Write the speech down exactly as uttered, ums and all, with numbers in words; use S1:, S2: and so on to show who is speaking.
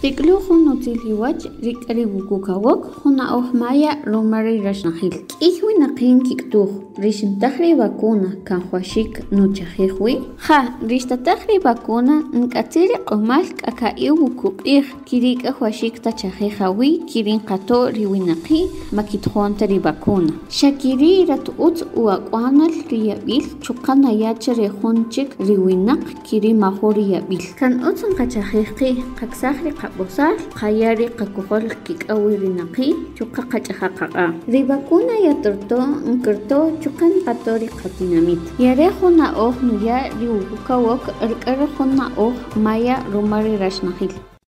S1: Tiklujo nutziliwach rik'ari wukukawok juna ohmaya rumari rashnahil. K'ihwi naqin kiktuj rishintajri vacuna kanjuashik nuchajijwi. Ja, ristatajri vacuna nk'atziri q'umal k'aka'iw wukuq'ij kirik'a juashik tachajijawi kirin qato riwinaqi makitjonta ri vacuna. Xakiri rat utz uwak'uanal riyab'il chuqanayacha rejunchik riwinaq kiri majur riyab'il. Kan utz nqachajijqi qaksaj ri qab'usal qayari qakujol kik'awi rinaqi chuqa qach'aja ri vacuna yaturto nkirto chuqan qatori qatinamit. Yare juna oj nuya ri wukukawok rk'ari juna oj maya rumari rashnajil.